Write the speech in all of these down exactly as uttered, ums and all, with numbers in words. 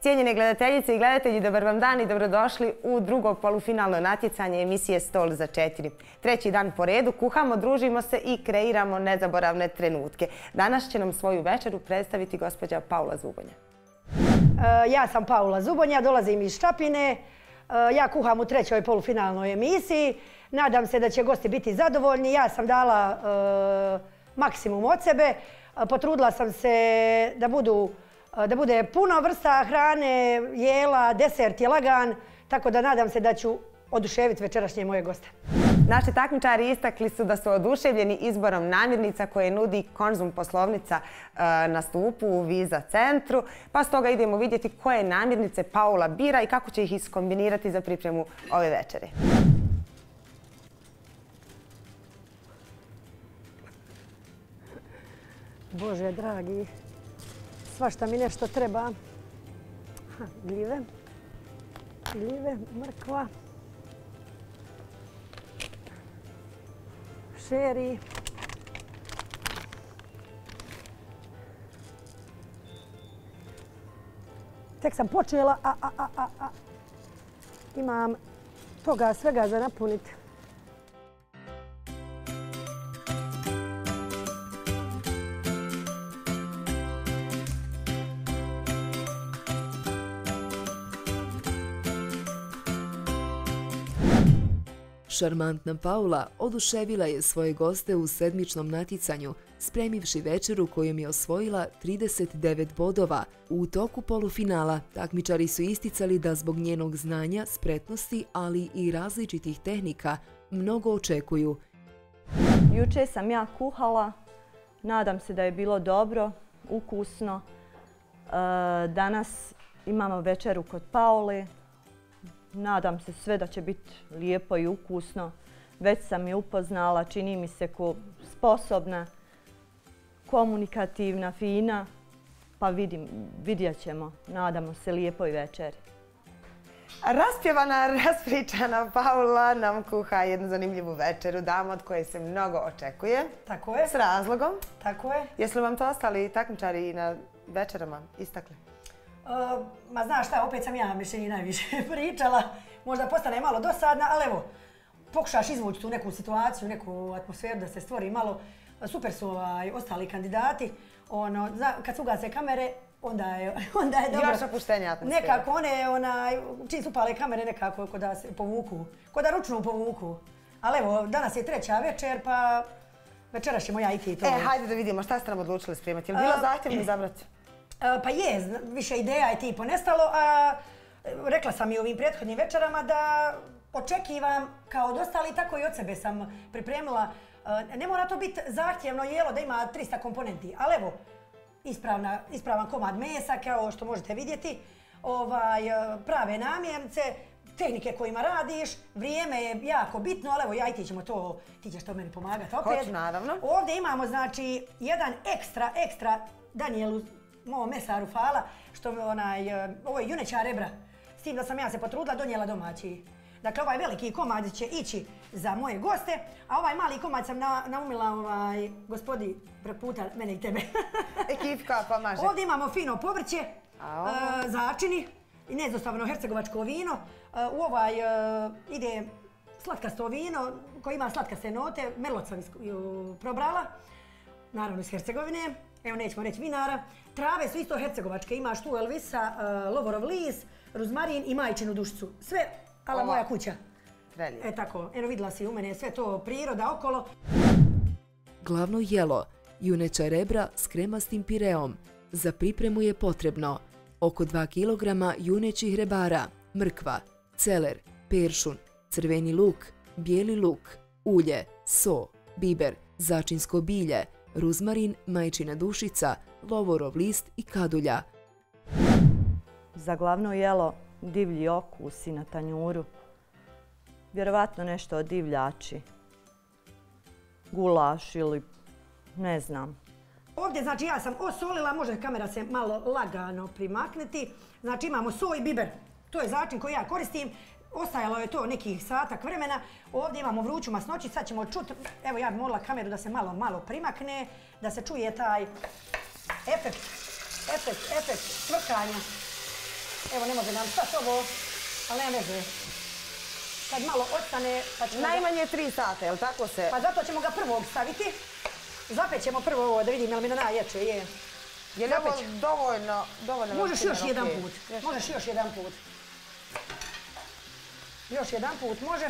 Cijenjene gledateljice i gledatelji, dobar vam dan i dobrodošli u drugo polufinalno natjecanje emisije Stol za četiri. Treći dan po redu kuhamo, družimo se i kreiramo nezaboravne trenutke. Danas će nam svoju večeru predstaviti gospođa Paula Zubonja. Ja sam Paula Zubonja, dolazim iz Ščapine. Ja kuham u trećoj polufinalnoj emisiji. Nadam se da će gosti biti zadovoljni. Ja sam dala maksimum od sebe. Potrudila sam se da budu da bude puno vrsta hrane, jela, desert je lagan, tako da nadam se da ću oduševiti večerašnje moje goste. Naši takmičari istakli su da su oduševljeni izborom namirnica koje nudi Konzum poslovnica na Stupu u Viza centru, pa stoga idemo vidjeti koje namirnice Paula bira i kako će ih iskombinirati za pripremu ove večere. Bože dragi, svašta mi nešto treba. Gljive, gljive, mrkva, šeri, tek sam počela, a, a, a, a, a. Imam toga svega za napuniti. Šarmantna Paula oduševila je svoje goste u sedmičnom natjecanju, spremivši večeru kojom je osvojila trideset devet bodova. U toku polufinala takmičari su isticali da zbog njenog znanja, spretnosti, ali i različitih tehnika mnogo očekuju. Juče sam ja kuhala, nadam se da je bilo dobro, ukusno. Danas imamo večeru kod Paule. Nadam se sve da će biti lijepo i ukusno. Već sam je upoznala, čini mi se ko sposobna, komunikativna, fina. Pa vidim, vidjet ćemo. Nadamo se lijepoj večeri. Raspjevana, raspričana Paula nam kuha jednu zanimljivu večeru, dama od koje se mnogo očekuje. Tako je. S razlogom. Tako je. Jesu li vam to ostali takmičari na večerama istakli? Ma znaš šta, opet sam ja mišljenje najviše pričala. Možda postane malo dosadna, ali evo, pokušaš izvući tu neku situaciju, neku atmosferu da se stvori malo. Super su ostali kandidati. Kad se ugase kamere, onda je dobro. Još opuštenja atmosfera. Nekako one, čim su upale kamere, nekako ko da se povuku, ko da ručno povuku. Ali evo, danas je treća večer, pa večeras ćemo ja i ti to. E, hajde da vidimo šta ste nam odlučili spremati. Je li bilo zahtjevno izabrati? Pa je, više ideja je ti ponestalo, a rekla sam i u ovim prethodnim večerama da očekivam kao od ostali, tako i od sebe sam pripremila. Ne mora to biti zahtjevno jelo da ima trista komponenti, ali evo, ispravan komad mesa, kao što možete vidjeti, prave namirnice, tehnike kojima radiš, vrijeme je jako bitno, ali evo ja i ti ćemo to, ti ćeš to meni pomagati opet. Hoću, naravno. Ovdje imamo znači jedan ekstra, ekstra Danielu, mom mesaru fala, što ovo je juneća rebra. S tim da sam ja se potrudila, donijela domaći. Dakle, ovaj veliki komad će ići za moje goste, a ovaj mali komad sam naumila gospodi preputa mene i tebe. Ekipka pomaže. Ovdje imamo fino povrće, začini i neizostavno hercegovačko vino. U ovaj ide slatkasto vino koje ima slatkaste note, merlot sam probrala, naravno iz Hercegovine. Evo, nećemo reći vinara. Trave su isto hercegovačke. Imaš tu Elvisa, lovorov lis, ruzmarin i majčinu dušicu. Sve ala moja kuća. E tako, eno vidjela si u mene sve to priroda okolo. Glavno jelo, juneća rebra s kremastim pireom. Za pripremu je potrebno oko dva kilograma junećih rebara, mrkva, celer, peršun, crveni luk, bijeli luk, ulje, so, biber, začinsko bilje, ruzmarin, majčina dušica, lovorov list i kadulja. Za glavno jelo divlji okusi na tanjuru. Vjerovatno nešto od divljači. Gulaš ili ne znam. Ovdje znači ja sam osolila, može kamera se malo lagano primaknuti. Znači imamo so i biber. To je začin koji ja koristim. Ostajalo je to nekih satak vremena. Ovdje imamo vruću masnoću, sad ćemo čuti, evo ja bih molila kameru da se malo, malo primakne, da se čuje taj efekt, efekt, efekt cvrkanja. Evo, ne može nam sad ovo, ali nema veze. Kad malo ostane... Najmanje tri sata, je li tako se... Pa zato ćemo ga prvog staviti. Zapećemo prvo ovo da vidim je li mi na najjače je. Je li ovo dovoljno... Možeš još jedan put. Možeš još jedan put. Još jedan put možeš.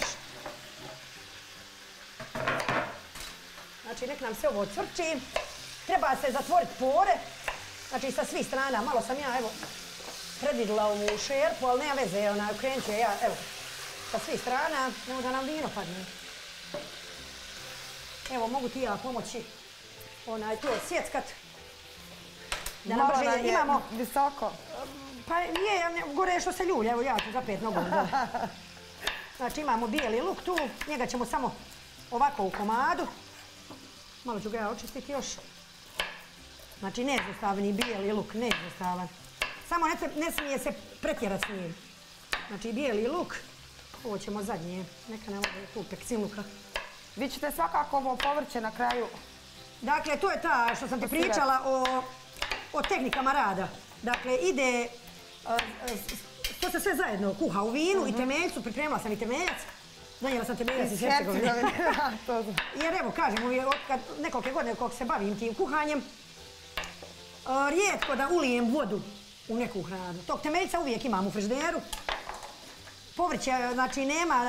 Znači, nek nam se ovo cvrči. Treba se zatvoriti pore. Znači, sa svih strana. Malo sam ja, evo, predvidila ovu šerpu, ali nema veze. Krenut ću ja, evo, sa svih strana. Nemo da nam vino padne. Evo, mogu ti ja pomoći to sjeckat. Malo nam je visoko. Pa nije, gore je što se ljulja. Evo, ja ću za pet nogom. Znači, imamo bijeli luk tu. Njega ćemo samo ovako u komadu. Malo ću ga ja očistiti još. Znači, neizostavni bijeli luk, neizostavan. Samo ne smije se pretjerat s njim. Znači, bijeli luk. Ovo ćemo zadnje. Neka ne ovdje tu peksiluka. Vi ćete svakako ovo povrće na kraju... Dakle, to je ta što sam ti pričala o tehnikama rada. Dakle, ide... To se sve zajedno kuha u vinu i temeljcu. Pripremila sam i temeljac. Donijela sam temeljac iz Hercegovine. Jer evo, kažem, nekoliko godine koliko se bavim tim kuhanjem, rijetko da ulijem vodu u neku hranu. Tog temeljca uvijek imam u frižideru. Povrće, znači,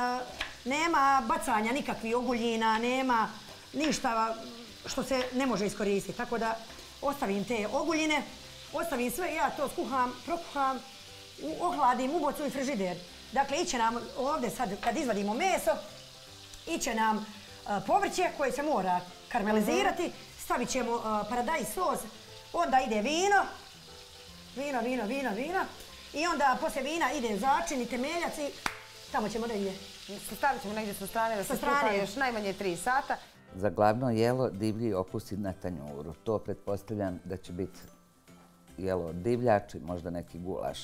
nema bacanja nikakvih oguljina, nema ništa što se ne može iskoristiti. Tako da ostavim te oguljine, ostavim sve, ja to skuham, prokuham, ohladim, ubocim u frižider. Dakle, iće nam ovdje sad, kad izvadimo meso, iće nam povrće koje se mora karamelizirati, stavit ćemo paradajz sos, onda ide vino, vino, vino, vino, vino, i onda poslije vina ide začin i temeljac i tamo ćemo negdje. Stavit ćemo negdje sa strane da se skuha još najmanje tri sata. Za glavno jelo divlji okusi na tanjuru. To pretpostavljam da će biti jelo divljač i možda neki gulaš.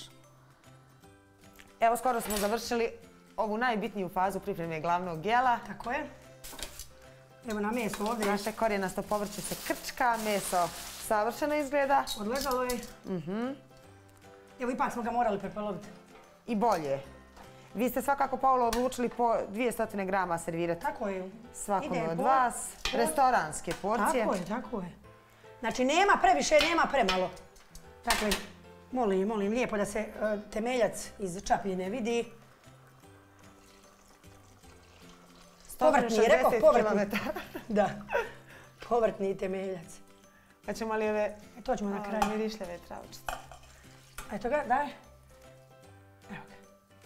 Evo, skoro smo završili ovu najbitniju fazu pripreme glavnog jela. Tako je. Evo na meso ovdje. Naše korijenasto povrće se krčka, meso savršeno izgleda. Odležalo je. Evo, ipak smo ga morali prepoloviti. I bolje. Vi ste svakako, Paulo, odlučili po dvjesto grama servirati. Tako je. Svakome od vas. Restoranske porcije. Tako je, tako je. Znači, nema previše, nema premalo. Dakle, molim, molim lijepo da se temeljac iz čapljine vidi. Povrtni, rekao povrtni. Da, povrtni temeljac. Pa ćemo li ove... To ćemo na kraju. Mirišljave travčice. Eto ga, daj. Evo ga.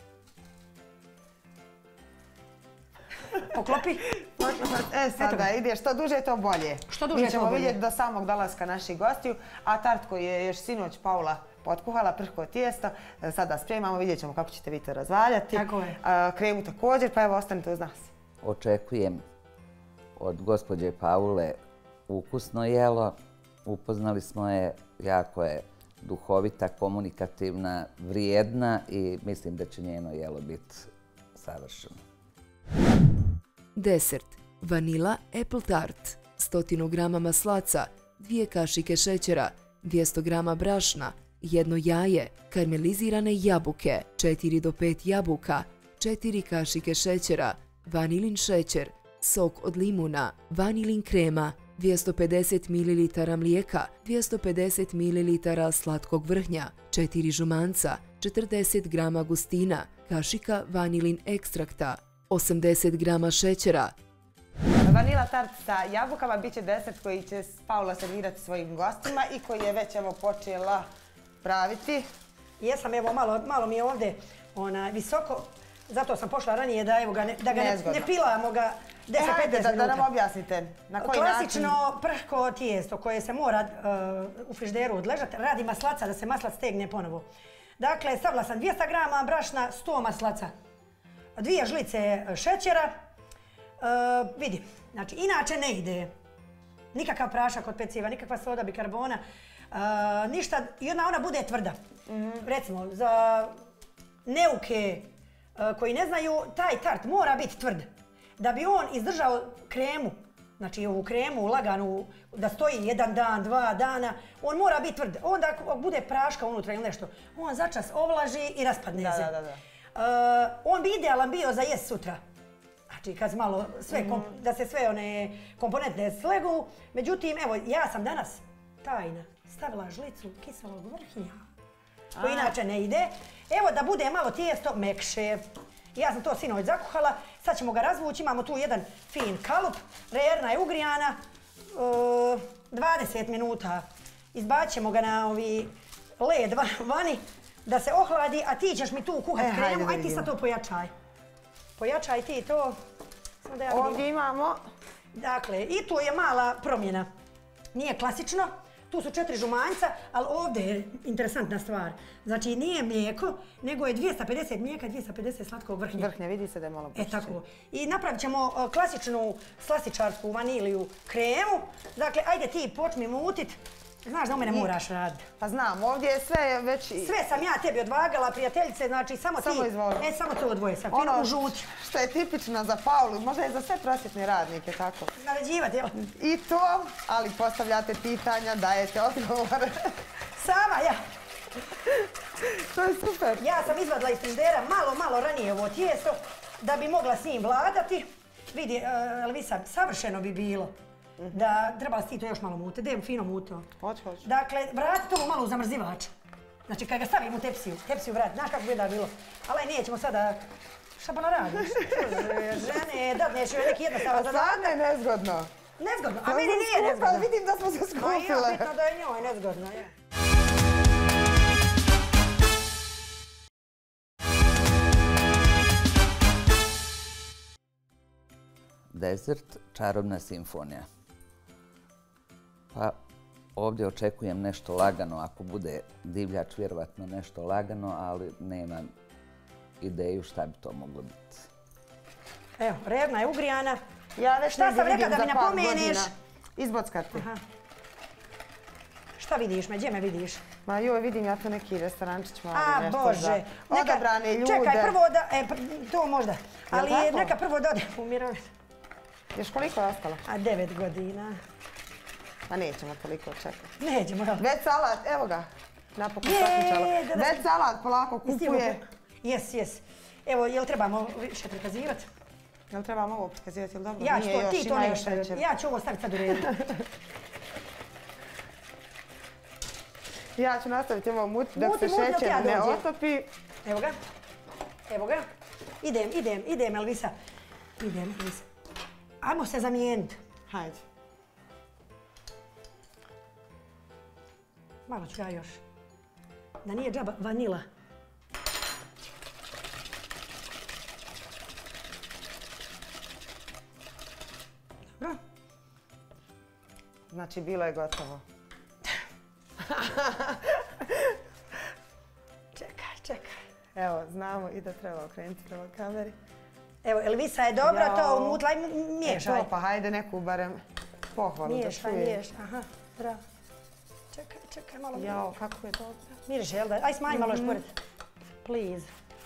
Poklopi. E, sada ide što duže, to bolje. Što duže, to bolje. Mi ćemo vidjeti do samog dolaska naših gostiju, a tart koji je još sinoć Paula potkuhala, prhko tijesto, sada spremamo, vidjet ćemo kako ćete vi to razvaljati. Tako je. Kremu također, pa evo, ostanite uz nas. Očekujem od gospođe Paule ukusno jelo. Upoznali smo je, jako je duhovita, komunikativna, vrijedna i mislim da će njeno jelo biti savršeno. Desert. Vanila apple tart. sto grama maslaca, dvije kašike šećera, dvjesto grama brašna, jedno jaje, karmelizirane jabuke, četiri do pet jabuka, četiri kašike šećera, vanilin šećer, sok od limuna, vanilin krema, dvjesto pedeset mililitara mlijeka, dvjesto pedeset mililitara slatkog vrhnja, četiri žumanca, četrdeset grama gustina, kašika vanilin ekstrakta, osamdeset grama šećera. Vanila tart sa jabukama bit će desert koji će Paula servirati svojim gostima i koji je već evo počela praviti. Jesam, evo malo mi je ovdje visoko, zato sam pošla ranije da ga ne pilamo ga deset do petnaest minuta. Da nam objasnite na koji način. Klasično prhko tijesto koje se mora u frižideru odležati, radi maslaca da se maslac stegne ponovo. Dakle, stavila sam dvjesto grama brašna, sto maslaca, dvije žlice šećera. Vidi, znači inače ne ide nikakav prašak od peciva, nikakva soda, bikarbona, ništa i ona bude tvrda. Recimo, za neuke koji ne znaju, taj tart mora biti tvrd. Da bi on izdržao kremu znači ovu kremu laganu, da stoji jedan dan, dva dana, on mora biti tvrd. Onda ako bude praška unutra ili nešto, on začas ovlaži i raspadne se. Da, da, da. On bi idealan bio za jest sutra. Znači kad malo sve, da se sve one komponente slegu. Međutim, evo, ja sam danas tajna stavila žlicu kiselog vrhnja, koji inače ne ide. Evo da bude malo tijesto mekše. Ja sam to sinoć zakuhala, sad ćemo ga razvući, imamo tu jedan fin kalup, rerna je ugrijana, dvadeset minuta. Izbacit ćemo ga na ovi led vani da se ohladi, a ti ćeš mi tu kuhat kremu, aj ti sad to pojačaj. Pojačaj ti to. Ovdje imamo... Dakle, i tu je mala promjena. Nije klasično. Tu su četiri žumanjca, ali ovdje je interesantna stvar. Znači, nije mlijeko, nego je dvjesto pedeset mlijeka, dvjesto pedeset slatkog vrhnja. Vrhnja, vidi se da je malo E, tako. I napravit ćemo klasičnu slastičarsku vaniliju kremu. Dakle, ajde ti počmi mutit. Znaš da u mene moraš raditi. Pa znam, ovdje je sve već... Sve sam ja tebi odvagala, prijateljice, znači samo ti... Samo izvoli. E, samo to odvoje sad, ono u žuti. Što je tipično za Paulu, možda i za sve prosvjetne radnike, tako? Naređivati, jel? I to, ali postavljate pitanja, dajete odgovore. Sama, ja. To je super. Ja sam izvadila iz frižidera malo, malo ranije ovo tijesto, da bi mogla s njim vladati. Vidi, Elvisa, savršeno bi bilo. Da trebala si ti to još malo mute, da je fino muto. Hoću, hoću. Dakle, vrati to malo u zamrzivač. Znači, kad ga stavim u tepsiju, tepsiju vrati, znaš kako bi da bilo. Ali nećemo sada... Šta pa naradiš? Žene, dadneš joj neki jednostavan zadatak. A sad je nezgodno. Nezgodno, a meni nije nezgodno. Vidim da smo se skupile. Ma ja, bitno da je njoj nezgodno, je. Desert, čarobna simfonija. Pa ovdje očekujem nešto lagano, ako bude divljač vjerovatno nešto lagano, ali nemam ideju šta bi to moglo biti. Evo, rerna je ugrijana. Ja već šta sam vidim rekla da mi za par napomeniš? godina. Izbockati. Šta vidiš me, gdje me vidiš? Ma joj, vidim ja to neki restorančić mali, A, nešto Bože. za odabrane ljude. Čekaj, prvo da, e, to možda, ali neka prvo da ode u mirovinu. Još koliko je ostalo? A devet godina. Pa nećemo toliko čekati. Nećemo, jel? Već salat, evo ga. Napokon takmičalo. Već salat polako kupuje. Jes, jes. Evo, jel trebamo više prikazivati? Jel trebamo ovo prikazivati, jel dobro? Ja ću to, ti to nešto. Ja ću ovo staviti sad u redu. Ja ću nastaviti ovo muti dok se šećer ne otopi. Evo ga. Evo ga. Idem, idem, idem, Elvisa. Idem, Elvisa. Ajmo se zamijeniti. Hajde. Malo ću ja još. Da nije džaba vanila. Dobro. Znači, bilo je gotovo. Čekaj, čekaj. Evo, znamo i da treba okrenuti prema kameri. Evo, Elvisa je dobra, to umutla i miješaj. E to, pa hajde neku barem pohvalu da čuje. Miješaj, miješaj, aha, bravo. Čekaj, čekaj, malo. Jao, kako je dobro. Miriš, jel da? Aj, smanji malo još pored. Please.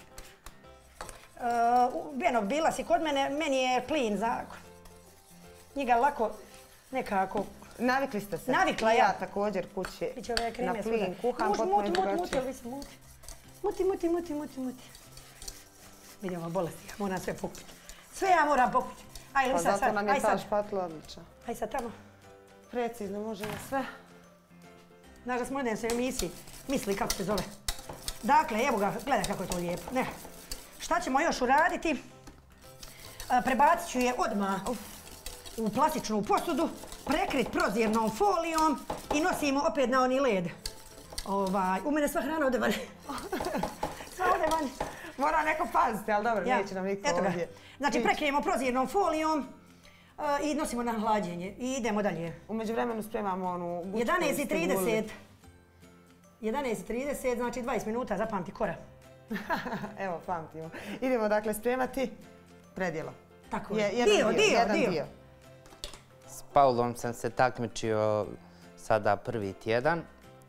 Beno, bila si kod mene, meni je plin zakon. Njega lako nekako... Navikli ste se. Navikla ja. Ja također kući na plin kuham, potpuno drugačije. Muti, muti, muti. Muti, muti, muti, muti, muti. Vidimo bolesti, ja moram sve pokupiti. Sve ja moram pokupiti. Aj, Elvisa, sad, aj sad. Pa zato nam je ta špatula odlična. Aj sad tamo. Precizno, može na sve. Znaš da smo u jednoj emisiji misli kako se zove. Dakle, evo ga, gledaj kako je to lijepo. Ne. Šta ćemo još uraditi? Prebacit ću je odmah u plastičnu posudu, prekrit prozirnom folijom i nosimo opet na oni led. U mene sva hrana ode vani. Sva ode vani. Mora neko paziti, ali dobro, neće nam niko ovdje. Znači, prekrijemo prozirnom folijom i nosimo na hlađenje i idemo dalje. U međuvremenu spremamo onu bučku. jedanaest i trideset. jedanaest i trideset, znači dvadeset minuta, zapamti kora. Evo, pamtimo. Idemo dakle spremati predjelo. Tako je. Dio, dio, dio. S Paulom sam se takmičio sada prvi tjedan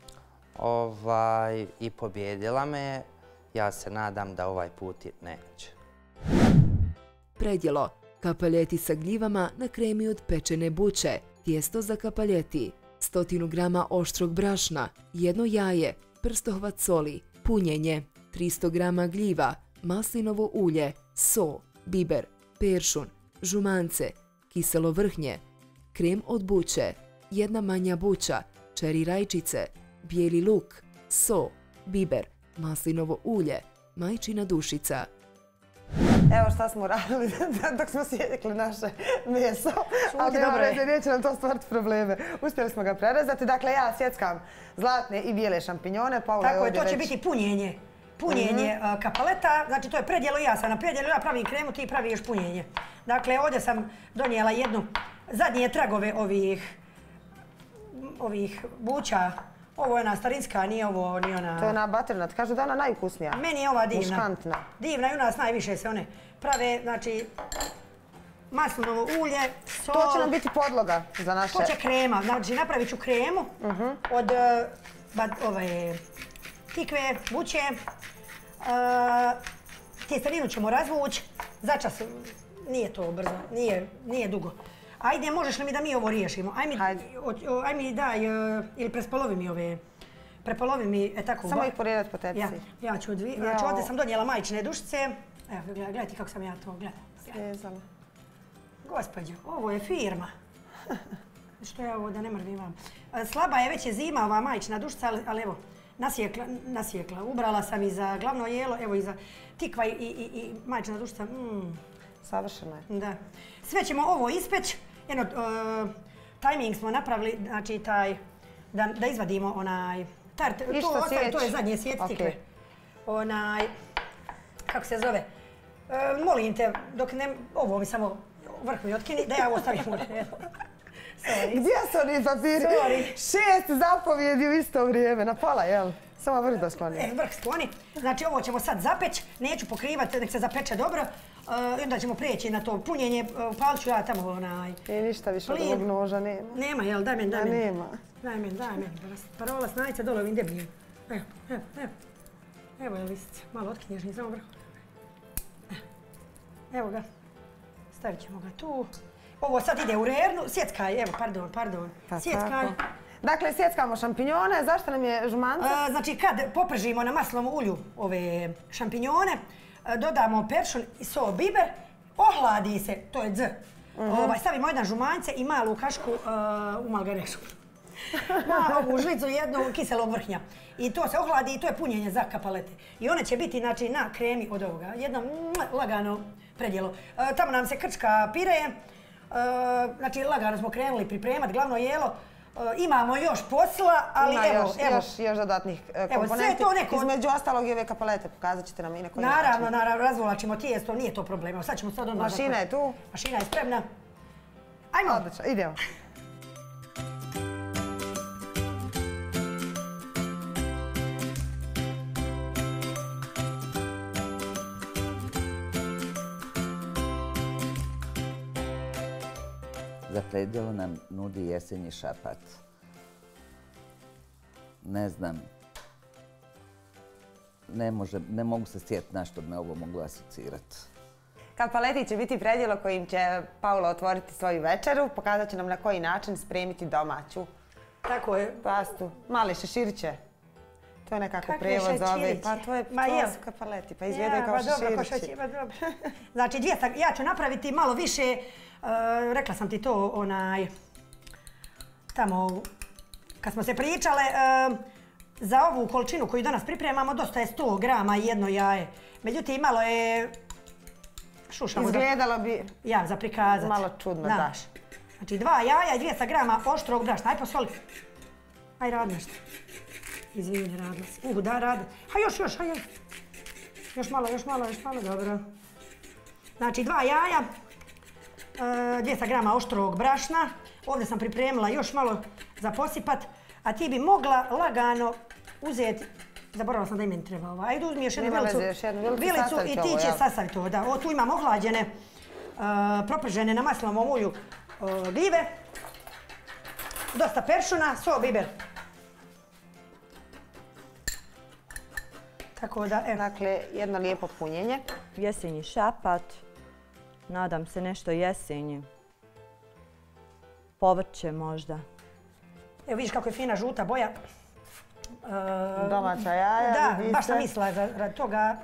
i pobjedila me. Ja se nadam da ovaj put neće. Predjelo. Kapaljeti sa gljivama na kremi od pečene buće, tijesto za kapaljeti, sto grama oštrog brašna, jedno jaje, prstohvat soli, punjenje, tristo grama gljiva, maslinovo ulje, so, biber, peršun, žumance, kiselo vrhnje, krem od buće, jedna manja buća, čeri rajčice, bijeli luk, so, biber, maslinovo ulje, majčina dušica. Evo šta smo radili dok smo sjekli naše meso, ali nema veze, neće nam to stvoriti probleme. Uspjeli smo ga prerezati. Dakle, ja sjeckam zlatne i bijele šampinjone. Tako je, to će biti punjenje. Punjenje kapaleta, znači to je predjelo, ja sam na predjelu, ja pravim kremu, ti praviš punjenje. Dakle, ovdje sam donijela jednu zadnje tragove ovih ovih buća. Ovo je ona starinska, nije ovo ni ona... To je ona baternat. Kažu da je ona najukusnija. Meni je ova divna. Muškantna. Divna i u nas najviše se one prave, znači maslinovo ulje, sol... To će nam biti podloga za naše... To će krema. Znači napravit ću kremu od ove tikve, buće. Tjesteninu ćemo razvući. Začas nije to brzo, nije dugo. Ajde, možeš li mi da mi ovo riješimo? Aj mi daj, ili prespolovi mi ove, prepolovi mi, e tako... Samo ih porijedati po tepsi. Ja ću dvi, znači ovdje sam donijela majčine dušice. Evo, gledajte kako sam ja to gledala. Svezala. Gospođo, ovo je firma. Što je ovo da ne mrvim vam. Slaba je, već je zima ova majčina dušica, ali evo, nasjekla. Ubrala sam i za glavno jelo, evo i za tikva i majčina dušica. Savršeno je. Da. Sve ćemo ovo ispeći. Jedno, tajming smo napravili, znači taj, da izvadimo onaj tart. To je zadnje sjet tikve. Onaj, kako se zove? Molim te, dok ne, ovo mi samo vrh mi otkini, da ja ovo stavim u redu. Gdje su oni papiri? Šest zapovjedi u isto vrijeme, na pola, jel? Samo vrh da skloni. E, vrh skloni. Znači ovo ćemo sad zapeć, neću pokrivati, nek se zapeče dobro. I onda ćemo prijeći na to punjenje, upalit ću ja tamo onaj... I ništa više od ovog noža nema. Nema, jel? Daj meni, daj meni. Nema. Daj meni, daj meni. Parola snajica dole ovim debljim. Evo, evo, evo. Evo je lisica. Malo otknješ, nije samo vrhu. Evo ga. Stavit ćemo ga tu. Ovo sad ide u rernu. Sjeckaj, evo, pardon, pardon. Sjeckaj. Dakle, sjeckamo šampinjone. Zašto nam je žumanca? Znači, kad popržimo na maslinovom ulju ove šampinjone, dodamo peršun i so, biber, ohladi se, to je dz. Stavimo jedan žumanjce i malu kašku u malgarešu. Na ovu žlicu jednu kiselog vrhnja. I to se ohladi i to je punjenje za kapalete. I one će biti na kremi od ovoga. Jedno lagano predjelo. Tamo nam se krčka pire. Znači, lagano smo krenuli pripremati glavno jelo. Imamo još posla, ali evo, evo. Još dodatnih komponenti. Između ostalog i ove kapalete pokazat ćete nam i na koji način. Naravno, naravno, razvolačimo tijesto, nije to problem. Sad ćemo sad odmah... Mašina je tu. Mašina je spremna. Ajmo. Odlično, idemo. Za predjelo nam nudi jesenji šapat. Ne znam, ne mogu se sjetiti na što bi me ovo moglo asocirati. Kapaleti će biti predjelo kojim će Paula otvoriti svoju večeru. Pokazat će nam na koji način spremiti domaću. Tako je. Pastu. Mali šeširiće. To je nekako prevod za ove. Pa to su kapaleti, pa izgledaju kao šeširići. Znači, ja ću napraviti malo više, rekla sam ti to onaj, tamo, kad smo se pričale, za ovu količinu koju danas pripremamo, dosta je sto grama i jedno jaje. Međutim, malo je šušamo. Izgledalo bi... Ja, za prikazati. Malo čudno, daš. Znači, dva jaja i dvjesto grama oštrog brašna. Aj posoli. Aj, radi nešto. Izvini, radila si. Uh, da, radi. Ha, još, još, hajde. Još malo, još malo, još malo, dobro. Znači, dva jaja, dvjesto grama oštrog brašna. Ovdje sam pripremila još malo za posipat. A ti bi mogla lagano uzeti, zaboravila sam da i meni treba ova. Ajde, uzmi još jednu vilicu i ti će sastaviti ovo. Da, tu imam ohlađene, propržene na maslinovom ulju gljive. Dosta peršuna, so, biber. Tako da, evo. Dakle, jedno lijepo punjenje. Jesenji šapat. Nadam se nešto jesenje. Povrće možda. Evo vidiš kako je fina žuta boja. Domaća jaja. Da, vidi baš sam se. mislila radi toga.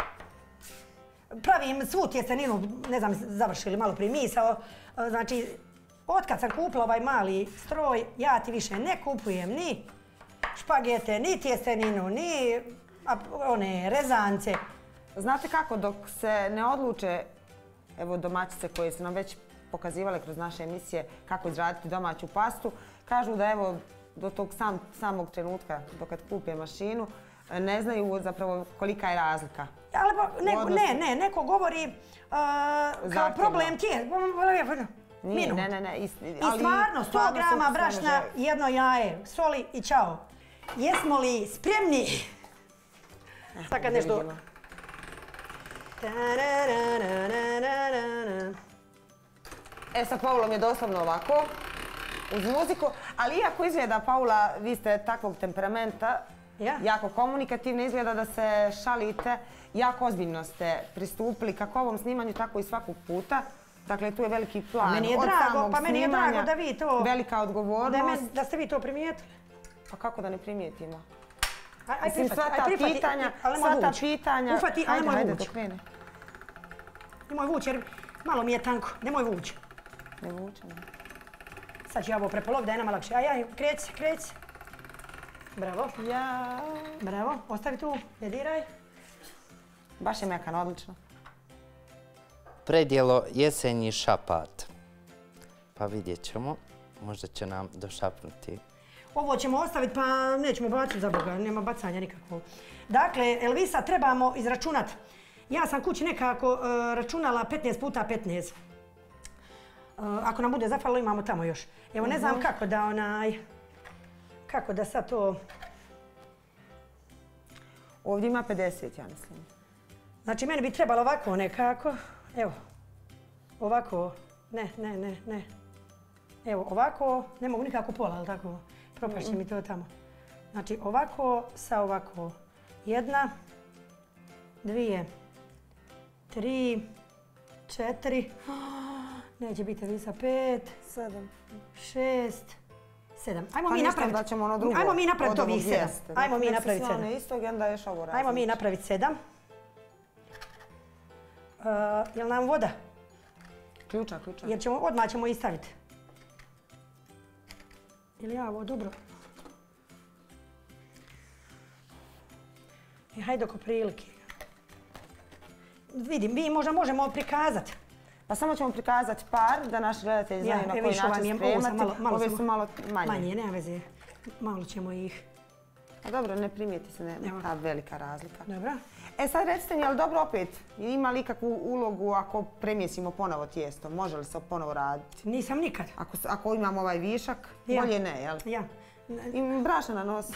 Pravim svu tjesteninu, ne znam, završili malo prije misao. Znači, otkad sam kupila ovaj mali stroj, ja ti više ne kupujem ni špagete, ni tjesteninu, ni one rezance. Znate kako, dok se ne odluče, evo domaćice koje su nam već pokazivale kroz naše emisije kako izraditi domaću pastu, kažu da evo do tog sam, samog trenutka, dok kad kupe mašinu, ne znaju zapravo kolika je razlika. Ali neko, ne, ne, neko govori uh, kao problem tije. Nije, ne, ne, ne. Isti, I stvarno, sto grama brašna, jedno jaje, soli i čao. Jesmo li spremni? Sad kad nešto... E, sa Paulom je doslovno ovako, uz muziku, ali iako izgleda, Paula, vi ste takvog temperamenta, Ja? jako komunikativno, izgleda da se šalite, jako ozbiljno ste pristupili kako ovom snimanju, tako i svakog puta. Dakle, tu je veliki plan. Meni je od drago, samog pa meni je snimanja, drago da vi to... velika Da, odgovornost. me, da ste vi to primijetili. Pa kako da ne primijetimo? Aj, aj Mislim, prihvati, sva aj ta prihvati, pitanja, ali nemoj sva ta vući. pitanja... Ufati, ali nemoj Hajde, vući. dok krene. Nemoj vući jer malo mi je tanko, nemoj vući. Ne vučemo. Sad ću ja ovo prepoloviti da je nama lakše. Aj, aj, kreć se, kreć se. Bravo. Ja... Bravo, ostavi tu, ne diraj. Baš je mekan, odlično. Predjelo jesenji šapat. Pa vidjet ćemo. Možda će nam došapnuti. Ovo ćemo ostaviti pa nećemo baciti za Boga, nema bacanja nikakvog. Dakle, Elvisa, trebamo izračunati. Ja sam kući nekako uh, računala petnaest puta petnaest. Uh, ako nam bude zafalilo imamo tamo još. Evo ne znam kako da onaj... Kako da sad to... Ovdje ima pedeset, ja mislim. Znači, meni bi trebalo ovako nekako. Evo. Ovako. Ne, ne, ne, ne. Evo, ovako. Ne mogu nikako pola, ali tako? Propašće mi to tamo. Znači, ovako sa ovako. Jedna, dvije, tri, četiri. Neće biti Elvisa, pet, Sedam. šest, sedam. Ajmo Pa mi ništa, napraviti. da ćemo ono drugo Ajmo mi napraviti od ovog ovih sedam. jeste. Ajmo mi Nek se napraviti sve sedam. one istog i onda još ovo različi. Ajmo mi napraviti sedam. Uh, jel nam voda? Ključa, ključa. Jer ćemo, odmah ćemo i staviti. Jel ja ovo dobro? E, hajde oko prilike. Vidim, mi možda možemo prikazati. Pa samo ćemo prikazati par da naši gledatelji znaju na koji način spremati. Ove su malo manje. Manje, nema veze. Malo ćemo ih... A dobro, ne primijeti se neka velika razlika. Dobro. E sad recite mi, ali dobro opet, ima li ikakvu ulogu ako premijesimo ponovo tijesto? Može li se ponovo raditi? Nisam nikad. Ako, ako imamo ovaj višak, Ja. bolje ne, jel? Ja. I brašna na nos.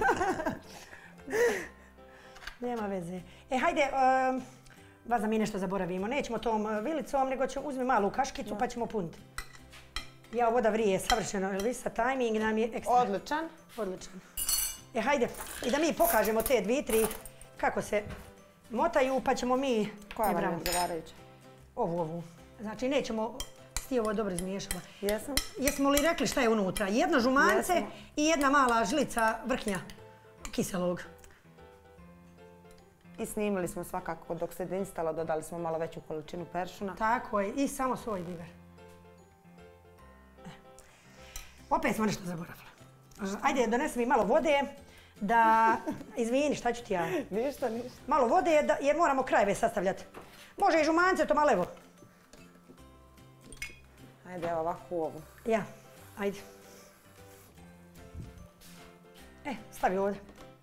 Nema veze. E, hajde, um, vas da mi nešto zaboravimo. Nećemo tom uh, vilicom, nego ćemo uzmi malu kaškicu pa ćemo puniti. Ja, voda vrije savršeno, Elvisa, tajming nam je ekstra. Odličan. Odličan. E, hajde, i da mi pokažemo te dvije, tri, kako se motaju, pa ćemo mi... Koja E, vam je bravo. odgovarajuća? Ovu, ovu. Znači, nećemo... Ti ovo dobro izmiješala. Jesam. Jesmo li rekli šta je unutra? Jedno žumance Jesmo. i jedna mala žlica vrhnja kiselog. I snimili smo svakako dok se dinstalo, dodali smo malo veću količinu peršuna. Tako je, i samo svoj biber. E. Opet smo nešto zaboravili. Ajde, donesi mi malo vode da... Izvini, šta ću ti ja? Ništa, ništa. Malo vode da, jer moramo krajeve sastavljati. Može i žumance, to malo evo. Ajde, evo ovako u ovu. Ja, ajde. E, stavi ovdje.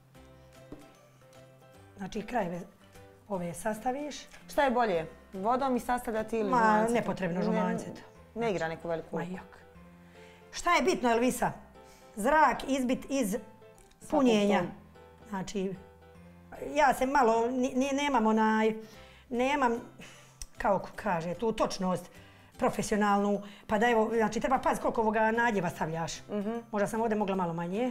Znači, krajeve ove sastaviš. Šta je bolje? Vodom i sastavljati ili Ma, žumancem? nepotrebno žumance. Ne, ne igra neku veliku Ma ulogu. jok. Šta je bitno, Elvisa? Zrak izbit iz punjenja. tom. Znači, ja se malo, ni- ni- nemam onaj, nemam, kako kaže, tu točnost profesionalnu, pa da evo, znači treba paziti koliko ovoga nadjeva stavljaš. Možda sam ovdje mogla malo manje.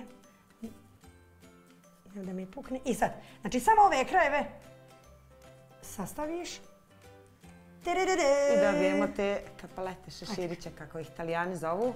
Evo da mi pukne. I sad, znači samo ove krajeve sastaviš I dobijemo te kapalete, šeširiće, kako ih Italijani zovu.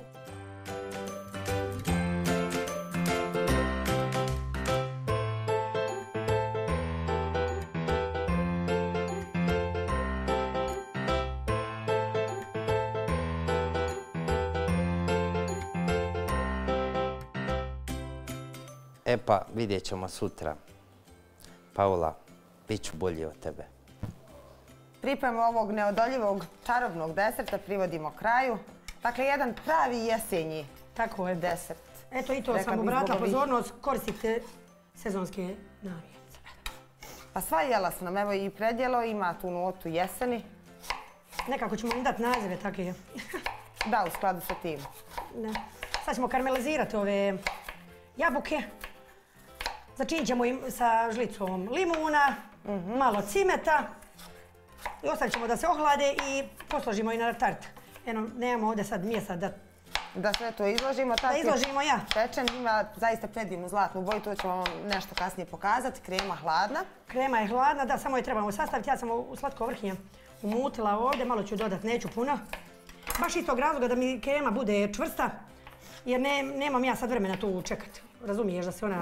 E pa, vidjet ćemo sutra. Paula, bit ću bolji od tebe. Pripremu ovog neodoljivog čarobnog deserta privodimo kraju. Dakle, jedan pravi jesenji Tako je. desert. Eto i to sam obratila pozornost, koristite sezonske namirnice. Pa sva jela su nam, evo i predjelo, ima tu notu jeseni. Nekako ćemo im dati nazive takve. Da, u skladu sa tim. Sad ćemo karamelizirati ove jabuke. Začinit ćemo im sa žlicom limuna, malo cimeta. I ostavit ćemo da se ohlade i posložimo i na tart. Eno, nemamo ovdje sad mjesta da... Da sve to izložimo. Da izložimo, ja. Pečen ima zaista predivnu zlatnu boju, to ćemo vam nešto kasnije pokazati. Krema hladna. Krema je hladna, da, samo je trebamo sastaviti. Ja sam u slatko vrhnje umutila ovdje, malo ću dodati, neću puno. Baš iz tog razloga da mi krema bude čvrsta, jer nemam ja sad vremena tu čekati. Razumiješ da se ona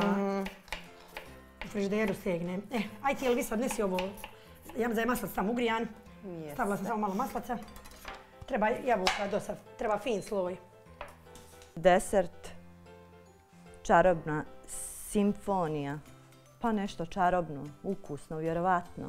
u frižideru stegne. E, aj ti, jel vi sad nesi ovo... Ja da je maslac tam ugrijan. Stavila sam samo malo maslaca. Treba jabuka dosta, treba fin sloj. Desert, čarobna simfonija, pa nešto čarobno, ukusno, vjerovatno.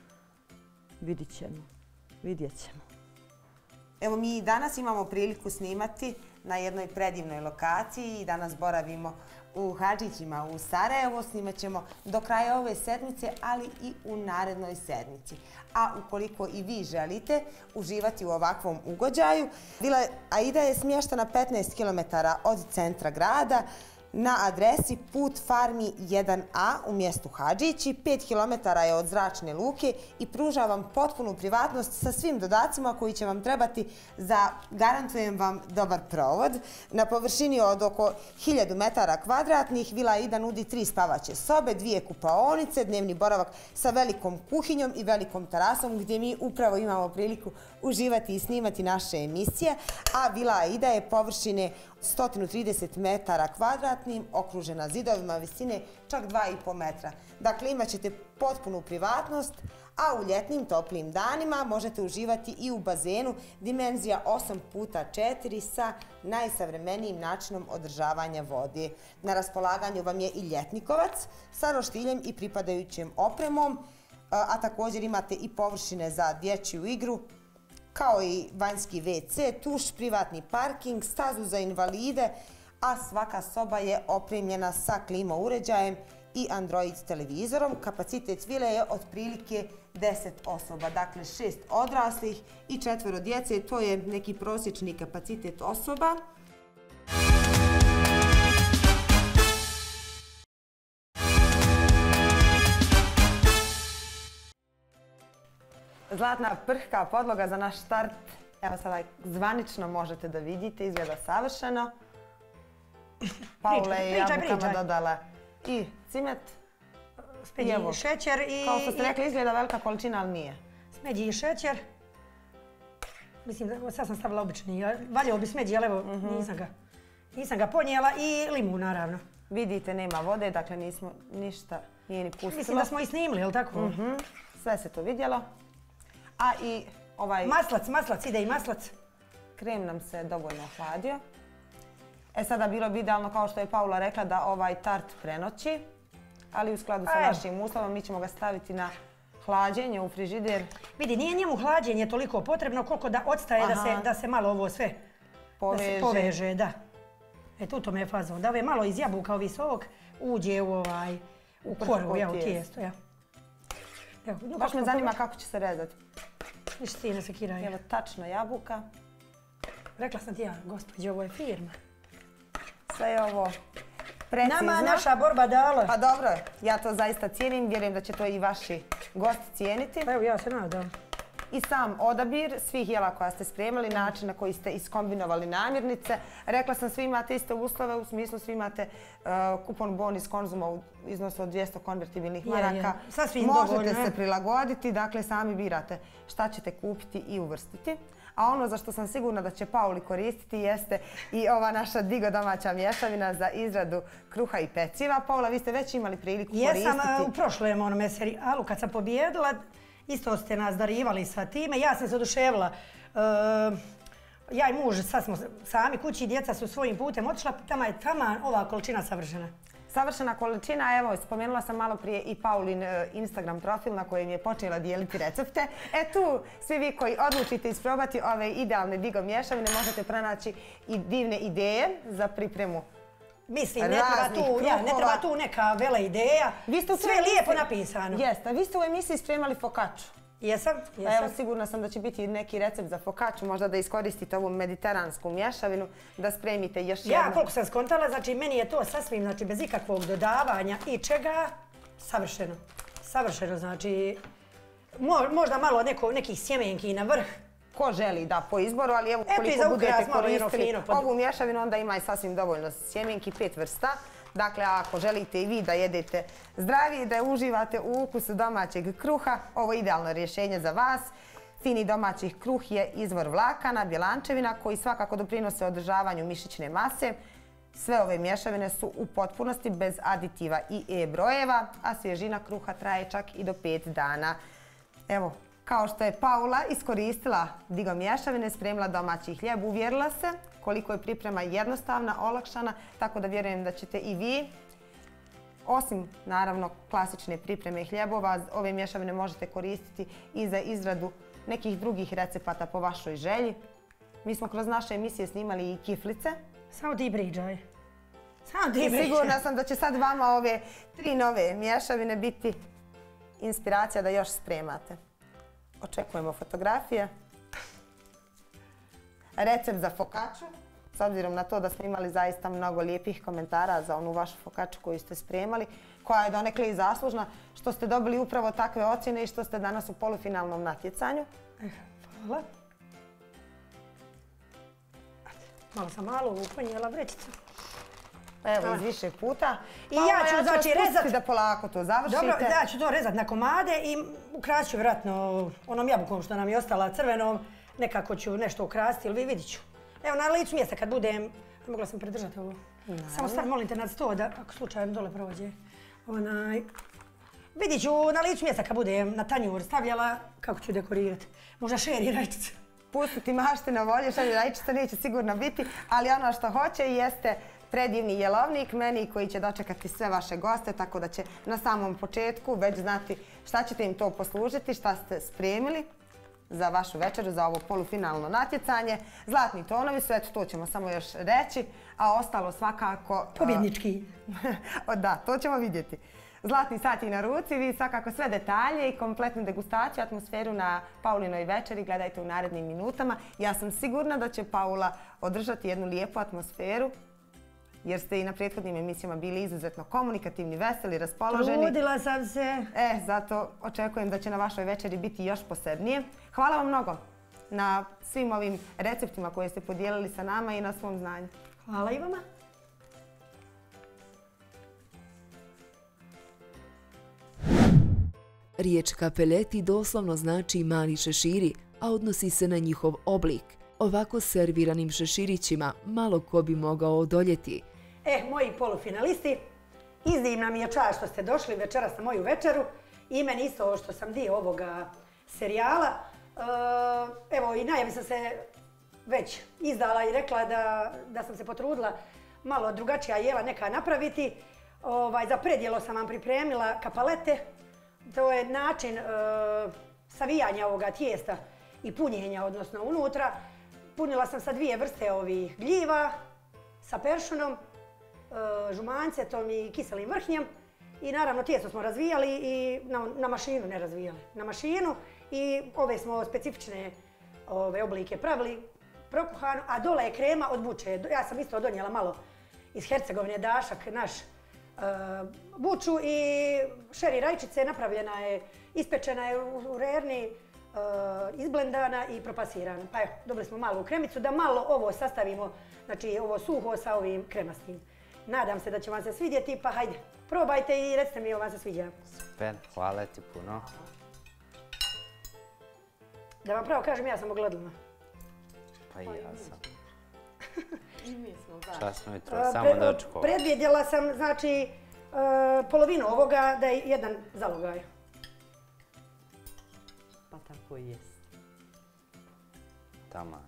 Vidit ćemo, vidjet ćemo. Evo mi danas imamo priliku snimati na jednoj predivnoj lokaciji i danas boravimo u Hadžićima u Sarajevo. Snimat ćemo do kraja ove sedmice, ali i u narednoj sedmici. A ukoliko i vi želite uživati u ovakvom ugođaju, Vila Aida je smještena petnaest kilometara od centra grada na adresi Put Farmi jedan a u mjestu Hadžići. pet kilometara je od zračne luke i pruža vam potpunu privatnost sa svim dodacima koji će vam trebati za, garantujem vam, dobar provod. Na površini od oko hiljadu metara kvadratnih Vila Aida nudi tri spavaće sobe, dvije kupaonice, dnevni boravak sa velikom kuhinjom i velikom terasom gdje mi upravo imamo priliku uživati i snimati naše emisije. A Vila Aida je površine sto trideset metara kvadratnim, okružena zidovima visine čak dva i po metra. Dakle, imat ćete potpunu privatnost, a u ljetnim toplim danima možete uživati i u bazenu dimenzija osam puta četiri sa najsavremenijim načinom održavanja vode. Na raspolaganju vam je i ljetnikovac sa roštiljem i pripadajućim opremom, a također imate i površine za dječju igru, kao i vanjski ve ce, tuš, privatni parking, stazu za invalide, a svaka soba je opremljena sa klima uređajem i Android televizorom. Kapacitet vile je otprilike deset osoba, dakle šest odraslih i četvero djece, to je neki prosječni kapacitet osoba. Zlatna prhka podloga za naš start. Evo sada zvanično možete da vidite, izgleda savršeno. Paula je jabukama dodala i cimet. Smeđi i šećer i... Kao što ste rekli, izgleda velika količina, ali nije. Smeđi i šećer. Mislim, sad sam stavila obični. Valjao bi smeđi, ali evo, nisam ga. Nisam ga ponijela i limun, naravno. Vidite, nema vode, dakle nismo ništa, nije ni pustilo. Mislim da smo i snimili, jel' tako? Sve se to vidjelo. A i ovaj... Maslac, maslac, ide i maslac. Krem nam se dovoljno ohladio. E sada bilo bi idealno, kao što je Paula rekla, da ovaj tart prenoći. Ali u skladu sa našim uslovom mi ćemo ga staviti na hlađenje u frižider. Vidi, nije njemu hlađenje toliko potrebno koliko da odstaje da se malo ovo sve poveže. Da. E tu to me je fazon. Da ove malo iz jabuka, ovi sok, uđe u ovaj, u koru, u tijesto. Baš me zanima kako će se rezati. Ništa ti ne se kiraju. Evo tačno jabuka. Rekla sam ti ja, gospođe, ovo je firma. Sve je ovo precizno. Nama naša borba dala. Pa dobro je, ja to zaista cijenim, vjerujem da će to i vaši gosti cijeniti. Pa evo, ja se nadam. i sam odabir svih jela koja ste spremali, način na koji ste iskombinovali namirnice. Rekla sam, svi imate iste uslove, u smislu svi imate kupon bon iz Konzuma u iznosu od dvjesto konvertibilnih maraka. Možete se prilagoditi, dakle sami birate šta ćete kupiti i uvrstiti. A ono za što sam sigurna da će Pauli koristiti jeste i ova naša Digo domaća mješavina za izradu kruha i peciva. Paula, vi ste već imali priliku koristiti. Jesam u prošlem onome serijalu kad sam pobjedila, isto ste nas darivali sa time. Ja sam se oduševila. Ja i muž, sad smo sami kući, djeca su svojim putem otišla, tamo je taman ova količina savršena. Savršena količina, evo, spomenula sam malo prije i Paulin Instagram profil na kojem je počela dijeliti recepte. E tu, svi vi koji odlučite isprobati ove idealne Digo mješavine, možete pronaći i divne ideje za pripremu. Mislim, ne treba tu neka vela ideja, sve je lijepo napisano. Jeste, vi ste u emisiji spremali fokaču. Jesam, jesam. Evo, sigurna sam da će biti neki recept za fokaču, možda da iskoristite ovu mediteransku mješavinu, da spremite još jedno. Ja, koliko sam skontala, znači meni je to sasvim, znači bez ikakvog dodavanja i čega, savršeno. Savršeno, znači, možda malo nekih sjemenki na vrh. Ko želi, da, po izboru, ali evo koliko budete koristili ovu mješavinu, onda ima i sasvim dovoljno sjemenki, pet vrsta. Dakle, ako želite i vi da jedete zdravije, da uživate u ukusu domaćeg kruha, ovo je idealno rješenje za vas. Fini domaći kruh je izvor vlakana, bjelančevina koji svakako doprinose održavanju mišićne mase. Sve ove mješavine su u potpunosti bez aditiva i E brojeva, a svježina kruha traje čak i do pet dana. Evo, kao što je Paula iskoristila Digo mješavine, spremila domaći hljeb, uvjerila se koliko je priprema jednostavna, olakšana, tako da vjerujem da ćete i vi, osim naravno klasične pripreme hljebova, ove mješavine možete koristiti i za izradu nekih drugih recepata po vašoj želji. Mi smo kroz naše emisije snimali i kiflice. Samo ti pričaj. Samo ti pričaj. Sigurna sam da će sad vama ove tri nove mješavine biti inspiracija da još spremate. Očekujemo fotografije. Recept za fokaču, s obzirom na to da smo imali zaista mnogo lijepih komentara za onu vašu fokaču koju ste spremali, koja je donekle i zaslužna, što ste dobili upravo takve ocjene i što ste danas u polufinalnom natjecanju. Hvala. Malo sam malo upanjela vrećicu. Evo, iz više puta. I ja ću znači rezati da polako to završite. Dobro, ja ću to rezati na komade i ukrasit ću vjerojatno onom jabukom što nam je ostala crvenom. Nekako ću nešto ukrasiti, ili vi vidit ću. Evo, na licu mjesta kad budem, mogla sam pridržati ovo. Samo stav, molim te, nad sto da, ako slučajno dole prođe. Vidit ću na licu mjesta kad budem na tanjur stavljala kako ću dekorirati. Možda šeri rajčica. Pustiti mašte na volje, šeri rajčica neće sigurno biti, ali ono što hoće jeste predivni jelovnik, meni koji će dočekati sve vaše goste, tako da će na samom početku već znati šta ćete im to poslužiti, šta ste spremili za vašu večeru, za ovo polufinalno natjecanje. Zlatni tonovi su, eto to ćemo samo još reći, a ostalo svakako... Pobjednički. Da, to ćemo vidjeti. Zlatni sat i na ruci, vi svakako sve detalje i kompletnu degustaciju, atmosferu na Paulinoj večeri gledajte u narednim minutama. Ja sam sigurna da će Paula održati jednu lijepu atmosferu, jer ste i na prethodnim emisijama bili izuzetno komunikativni, veseli, raspoloženi. Trudila sam se. E, zato očekujem da će na vašoj večeri biti još posebnije. Hvala vam mnogo na svim ovim receptima koje ste podijelili sa nama i na svom znanju. Hvala i vama. Riječ kapeleti doslovno znači mali šeširi, a odnosi se na njihov oblik. Ovako serviranim šeširićima malo ko bi mogao odoljeti. E, moji polufinalisti, iznimna mi je čast što ste došli večeras na moju večeru i meni isto što sam dio ovoga serijala. Evo, i najavi sam se već izdala i rekla da sam se potrudila malo drugačija jela neka napraviti. Za predjelo sam vam pripremila kapalete. To je način savijanja ovoga tijesta i punjenja, odnosno unutra. Punila sam sa dvije vrste ovih gljiva, sa peršunom, žumancetom i kiselim vrhnjem. I naravno tijesto smo razvijali i na mašinu, ne razvijali, na mašinu. I ove smo specifične oblike pravili, prokuhano, a dole je krema od buče. Ja sam isto donijela malo iz Hercegovine dašak naš buču i šeri rajčice napravljena je, ispečena je u rerni izblendana i propasirana. Pa evo, dobili smo malu kremicu da malo ovo sastavimo, znači ovo suho sa ovim kremastim. Nadam se da će vam se svidjeti, pa hajde, probajte i recite mi vam se sviđa. Super, hvala ti puno. Da vam pravo kažem, ja sam ogledalna. Pa i ja sam. I mi smo baš. Časno jutro, samo dočekao. Predvidjela sam, znači, polovinu ovoga da je jedan zalogaj. Pa tako i jest. Taman.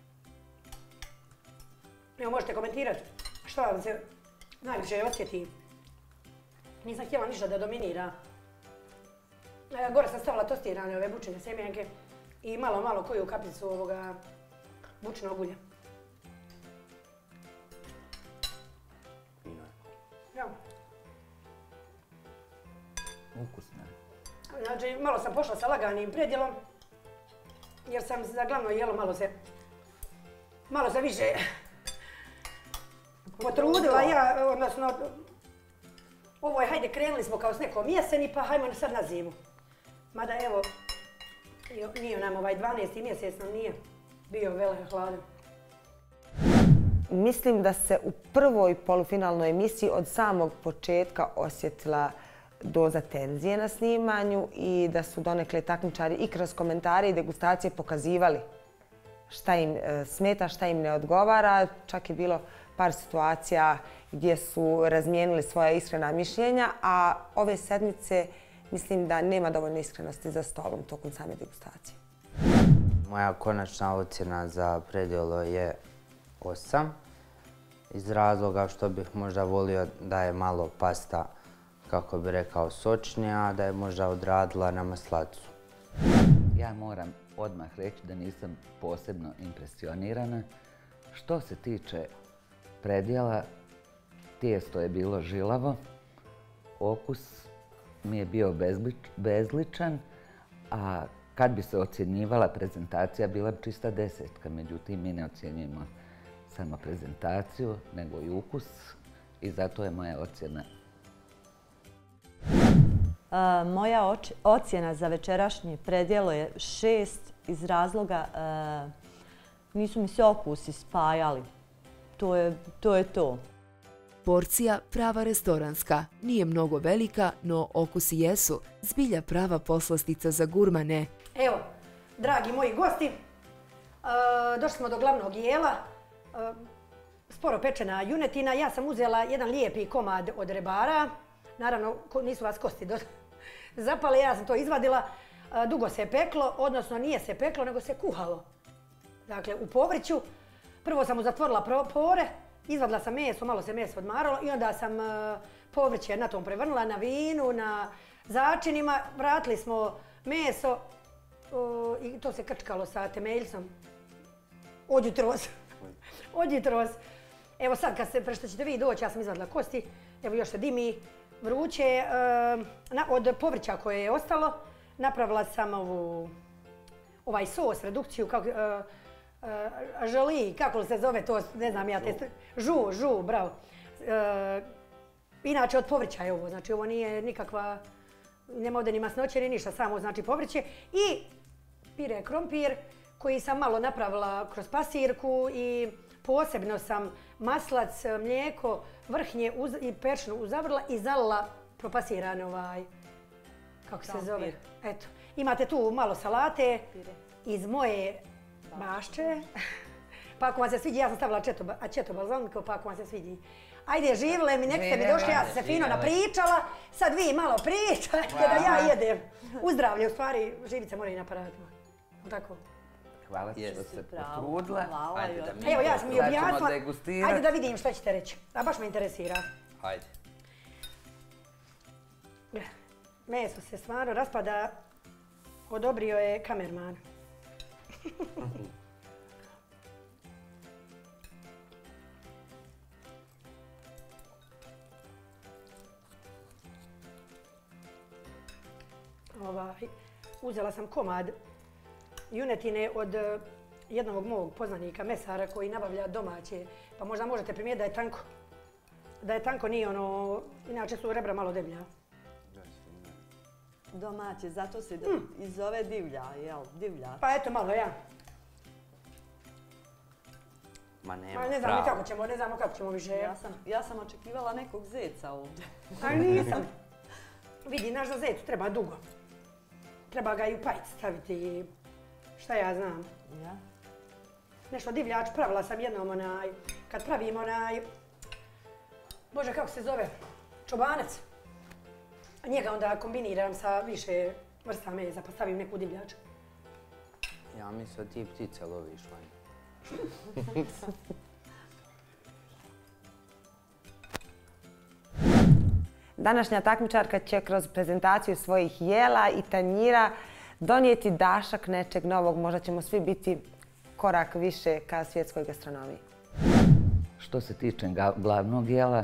Evo, možete komentirati što vam se najviše osjeti. Nisam htjela ništa da dominira. Gore sam stavila tostirane ove bučine semjenke i malo, malo koju kapljicu ovoga bučinog ulja. Fino je. Evo. Ukusno je. Znači, malo sam pošla sa laganim predjelom, jer sam za glavno jelo malo se, malo se više potrudila ja, odnosno, ovo je, hajde, krenuli smo kao s nekom jeseni, pa hajmo sad na zimu. Mada, evo, nije nam ovaj dvanaesti mjesec nam nije bio vele hladan. Mislim da se u prvoj polufinalnoj emisiji od samog početka osjetila doza tenzije na snimanju i da su donekle takmičari i kroz komentare i degustacije pokazivali šta im smeta, šta im ne odgovara. Čak je bilo par situacija gdje su razmijenili svoja iskrena mišljenja, a ove sedmice mislim da nema dovoljno iskrenosti za stolom tokom same degustacije. Moja konačna ocjena za predjelo je osam. Iz razloga što bih možda volio da je malo pasta, kako bi rekao, sočnija, da je možda odradila na maslacu. Ja moram odmah reći da nisam posebno impresionirana. Što se tiče predjela, tijesto je bilo žilavo, okus mi je bio bezličan, a kad bi se ocjenjivala prezentacija, bila bi čista desetka. Međutim, mi ne ocjenjujemo samo prezentaciju, nego i ukus i zato je moja ocjena. Moja ocjena za večerašnje predjelo je šest iz razloga nisu mi se okusi spajali. To je to. Porcija prava restoranska. Nije mnogo velika, no okusi jesu. Zbilja prava poslastica za gurmane. Evo, dragi moji gosti, došli smo do glavnog jela. Sporo pečena junetina. Ja sam uzela jedan lijepi komad od rebara. Naravno, nisu vas kosti zapale, ja sam to izvadila. Dugo se peklo, odnosno nije se peklo, nego se kuhalo. Dakle, u povrću. Prvo sam mu zatvorila pore, izvadila sam meso, malo se meso odmaralo i onda sam povrće na tom prevrnula, na vinu, na začinima. Vratili smo meso i to se krčkalo sa temeljicom. Od jutros. Od jutros. Evo sad, pre što ćete vi doći, ja sam izvadila kosti. Evo još se dimi vruće. Od povrća koje je ostalo, napravila sam ovaj sos, redukciju, želi, kako li se zove to, ne znam ja, žu, žu, bravo. Inače od povrća je ovo, znači ovo nije nikakva, nema ovdje ni masnoće ni ništa, samo znači povrće. I pire krompir koji sam malo napravila kroz pasirku i posebno sam maslac, mlijeko, vrhnje i peršnu uzavrla i zalila propasirane ovaj, kako se zove. Eto, imate tu malo salate iz moje bašče. Pa ako vam se sviđi, ja sam stavila aceto balzamico, pa ako vam se sviđi. Ajde, živile mi, nek ste mi došli, ja sam se fino napričala. Sad vi malo pričajte da ja jedem. Uzdravlje, u stvari, živice moraju na aparatima. Tako. Hvala ti što se potrudila. Evo, ja sam i objasnila. Ajde da vidim što ćete reći. A baš me interesira. Ajde. Meso se stvarno raspada. Odobrio je kamerman. Uzela sam komad junetine od jednog mog poznanika, mesara, koji nabavlja domaće. Pa možda možete primijetiti da je tanko. Da je tanko, nije ono, inače su rebra malo deblja. Domaće, zato se i zove divlja, jel? Divlja. Pa eto malo, ja. Ma nema Ne znamo kako ćemo, ne znamo kako ćemo više. Ja sam očekivala nekog zeca ovdje. A nisam. Vidi, naš za zetu treba dugo. Treba ga i u pajic staviti i šta ja znam. Nešto divljač, pravila sam jednom onaj, kad pravim onaj, Bože kako se zove, čobanac. Njega onda kombiniram sa više vrsta mesa pa stavim neku divljač. Ja mislim ti ptice loviš vanje. Današnja takmičarka će kroz prezentaciju svojih jela i tanjira donijeti dašak nečeg novog. Možda ćemo svi biti korak više ka svjetskoj gastronomiji. Što se tiče glavnog jela,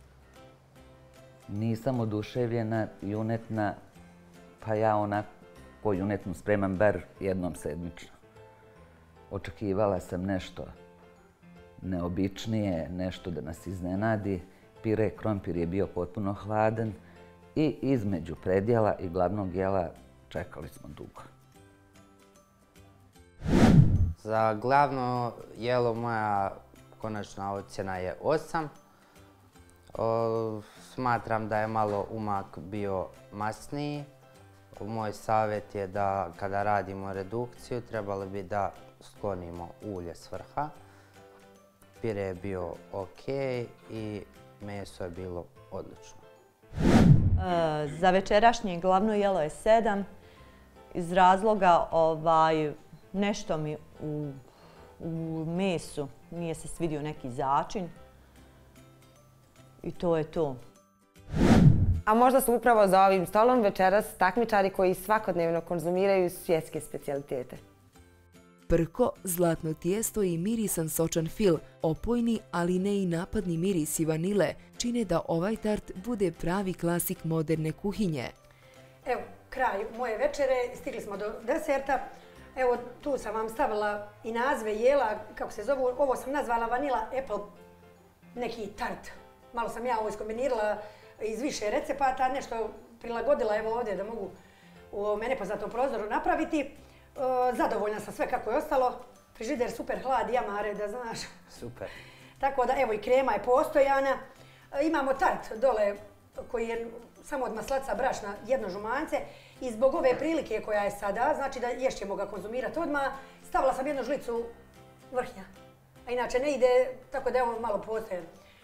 nisam oduševljena junetna, pa ja onako junetnu spremam bar jednom sedmično. Očekivala sam nešto neobičnije, nešto da nas iznenadi. Pire krompir je bio potpuno hladan i između predjela i glavnog jela čekali smo dugo. Za glavno jelo moja konačna ocjena je osam. Smatram da je malo umak bio masniji. Moj savjet je da kada radimo redukciju trebalo bi da sklonimo ulje s vrha. Pire je bio ok i meso je bilo odlično. Za večerašnje glavno jelo je sedam. Iz razloga nešto mi u mesu nije se svidio neki začin. I to je to. A možda su upravo za ovim stolom večeras takmičari koji svakodnevno konzumiraju svjetske specijalitete. Prko, zlatno tijesto i mirisan sočan fil, opojni, ali ne i napadni mirisi vanile, čine da ovaj tart bude pravi klasik moderne kuhinje. Evo, kraj moje večere, stigli smo do deserta. Evo, tu sam vam stavila i nazve jela, kako se zovu, ovo sam nazvala vanila apple, neki tart. Malo sam ja ovo iskombinirala iz više recepata, nešto prilagodila evo ovdje da mogu u mene poznatom prozoru napraviti. Zadovoljna sam sve kako je ostalo. Frižider super hladi, jamare, da znaš. Super. Tako da, evo i krema je postojana. Imamo tart dole koji je samo od maslaca, brašna, jedno žumance. I zbog ove prilike koja je sada, znači da ješćemo ga konzumirati odmah, stavila sam jednu žlicu vrhnja. A inače ne ide, tako da je ovo malo postoje.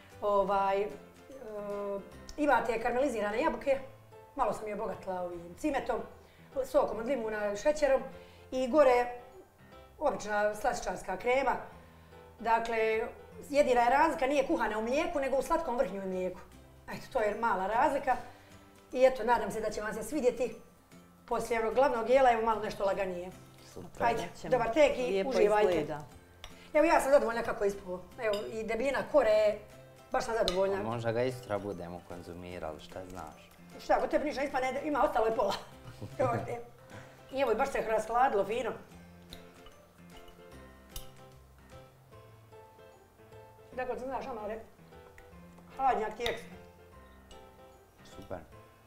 Imate karamelizirane jabuke, malo sam je obogatila ovim cimetom, sokom od limuna, šećerom i gore obična slastičarska krema. Dakle, jedina je razlika, nije kuhana u mlijeku, nego u slatkom vrhnju i mlijeku. Eto, to je mala razlika. I eto, nadam se da će vam se svidjeti. Poslije onog glavnog jela, evo malo nešto laganije. Super. Ajde, dobar tek i uživajte. Evo, ja sam zadovoljna kako je ispalo. Evo, i debljina kore, baš sam zadovoljna. Možda ga istra budemo konzumirali, šta znaš? Šta, ako tebi ništa ispane, ima ostalo je pola. I evo, baš se raskladilo fino. Dakle, znaš, amare, hladnjak ti ekstra. Super.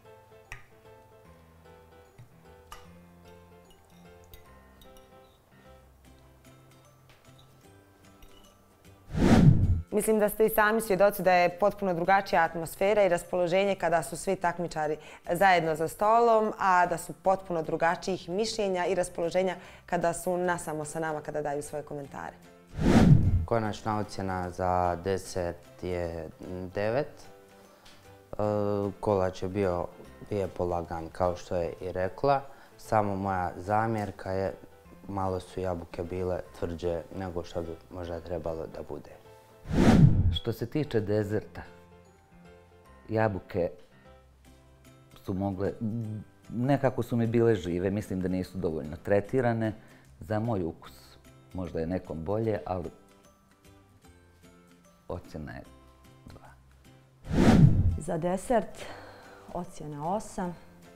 Mislim da ste i sami svjedoci da je potpuno drugačija atmosfera i raspoloženje kada su svi takmičari zajedno za stolom, a da su potpuno drugačijih mišljenja i raspoloženja kada su nasamo sa nama, kada daju svoje komentare. Konačna ocjena za desert je devet. Kolač je bio lijepo lagan, kao što je i rekla. Samo moja zamjerka je, malo su jabuke bile tvrđe nego što bi možda trebalo da bude. Što se tiče dezerta, jabuke su mogle, nekako su mi bile žive, mislim da nisu dovoljno tretirane. Za moj ukus možda je nekom bolje, ali ocjena je dva. Za desert ocjena osam.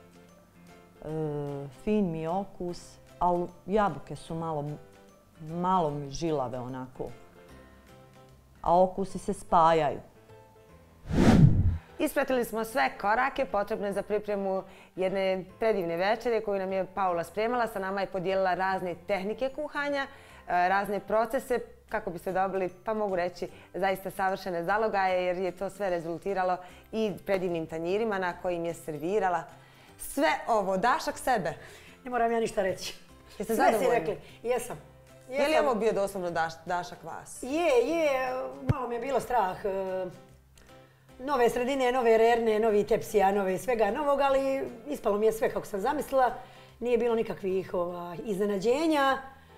Fin mi je okus, ali jabuke su malo, malo mi žilave onako. A okusi se spajaju. Ispratili smo sve korake potrebne za pripremu jedne predivne večere koju nam je Paula spremala. Sa nama je podijelila razne tehnike kuhanja, razne procese kako biste dobili, pa mogu reći, zaista savršene zalogaje, jer je to sve rezultiralo i predivnim tanjirima na kojim je servirala. Sve ovo, dašak sebe. Ne moram ja ništa reći. Jeste Sve si zadovoljni? rekli. Jesam. Je li ovo bio doslovno dašak vas? Je, je. Malo mi je bilo strah. Nove sredine, nove rerne, novi tepsija, nove svega novog, ali ispalo mi je sve kako sam zamislila. Nije bilo nikakvih iznenađenja.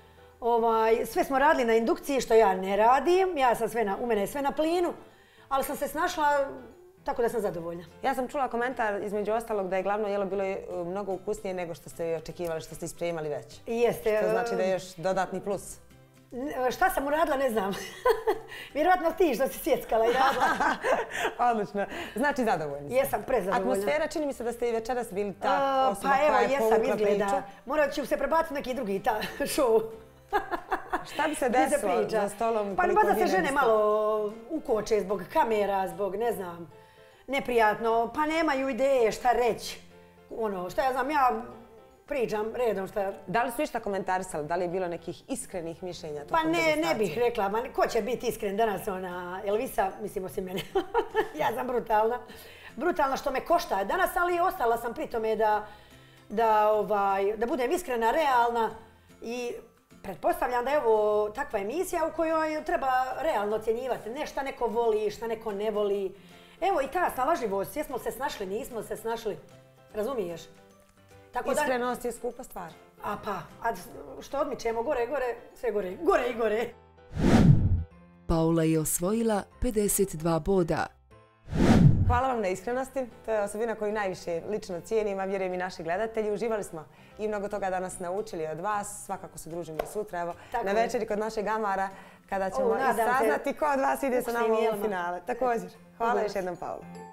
Sve smo radili na indukciji, što ja ne radim. Ja sam sve na, u mene je sve na plinu, ali sam se snašla tako da sam zadovoljna. Ja sam čula komentar između ostalog da je glavno jelo bilo mnogo ukusnije nego što ste očekivali, što ste ispremali već. Jeste. Što znači da je još dodatni plus. Šta sam uradila, ne znam. Vjerojatno ti što si sjeckala i radila. Odlično. Znači zadovoljni ste. Jesam prezadovoljna. Atmosfera, čini mi se da ste i večeras bili ta osoba pa koja evo, je povukla priču. Izgleda. Morat ću se prebaciti neki drugi ta show. Šta bi se desilo za stolom? Pa da se žene malo ukoče zbog kamera, zbog ne znam, neprijatno, pa nemaju ideje šta reći. Ono, šta ja znam, ja pričam redom šta... Da li su išta komentarisali? Da li je bilo nekih iskrenih mišljenja? Pa ne, ne bih rekla. Ma, ko će biti iskren danas, ona Elvisa, mislim osim mene. Ja sam brutalna. Brutalna što me košta danas, ali ostala sam pri tome da, da, ovaj, da budem iskrena, realna i pretpostavljam da je ovo takva emisija u kojoj treba realno ocjenjivati. Ne šta neko voli, šta neko ne voli. Evo i ta snalažljivost, jesmo se snašli, nismo se snašli. Razumiješ? Iskrenost je skupa stvar. A pa, a što odmičemo gore, gore, sve gore, gore i gore. Paula je osvojila pedeset dva boda. Hvala vam na iskrenosti. To je osobina koju najviše lično cijenim, a vjerujem i naši gledatelji. Uživali smo i mnogo toga danas naučili od vas. Svakako se družimo i sutra. Evo, na večeri kod našeg Amara, kada ćemo i saznati ko od vas ide sa nama u finale. Također. Hvala još jednom, Paula.